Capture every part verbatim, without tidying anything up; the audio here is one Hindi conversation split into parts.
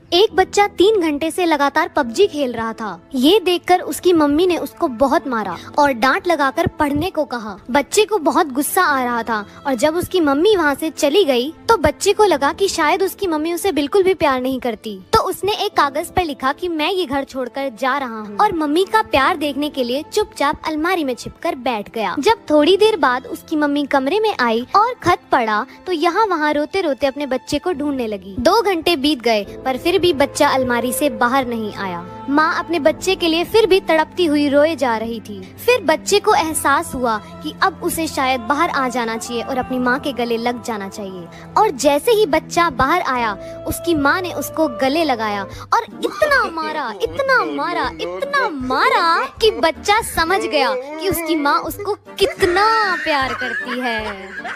एक बच्चा तीन घंटे से लगातार पबजी खेल रहा था। ये देखकर उसकी मम्मी ने उसको बहुत मारा और डांट लगाकर पढ़ने को कहा। बच्चे को बहुत गुस्सा आ रहा था और जब उसकी मम्मी वहाँ से चली गई तो बच्चे को लगा कि शायद उसकी मम्मी उसे बिल्कुल भी प्यार नहीं करती। तो उसने एक कागज पर लिखा कि मैं ये घर छोड़कर जा रहा हूँ और मम्मी का प्यार देखने के लिए चुपचाप अलमारी में छिपकर बैठ गया। जब थोड़ी देर बाद उसकी मम्मी कमरे में आई और खत पढ़ा तो यहाँ वहाँ रोते रोते अपने बच्चे को ढूंढने लगी। दो घंटे बीत गए पर फिर भी बच्चा अलमारी से बाहर नहीं आया। माँ अपने बच्चे के लिए फिर भी तड़पती हुई रोए जा रही थी। फिर बच्चे को एहसास हुआ कि अब उसे शायद बाहर आ जाना चाहिए और अपनी माँ के गले लग जाना चाहिए। और जैसे ही बच्चा बाहर आया उसकी माँ ने उसको गले लगाया और इतना मारा इतना मारा इतना मारा कि बच्चा समझ गया कि उसकी माँ उसको कितना प्यार करती है।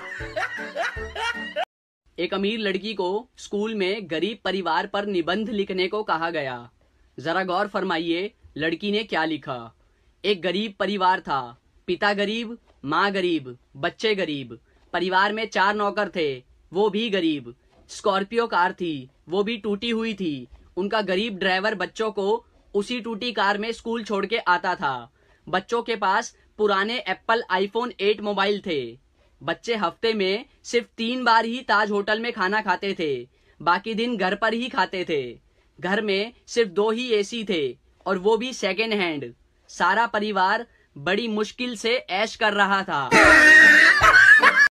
एक अमीर लड़की को स्कूल में गरीब परिवार पर निबंध लिखने को कहा गया। जरा गौर फरमाइए लड़की ने क्या लिखा। एक गरीब परिवार था, पिता गरीब, माँ गरीब, बच्चे गरीब। परिवार में चार नौकर थे, वो भी गरीब। स्कॉर्पियो कार थी, वो भी टूटी हुई थी। उनका गरीब ड्राइवर बच्चों को उसी टूटी कार में स्कूल छोड़ के आता था। बच्चों के पास पुराने एप्पल आईफोन एट मोबाइल थे। बच्चे हफ्ते में सिर्फ तीन बार ही ताज होटल में खाना खाते थे, बाकी दिन घर पर ही खाते थे। घर में सिर्फ दो ही एसी थे और वो भी सेकेंड हैंड। सारा परिवार बड़ी मुश्किल से ऐश कर रहा था।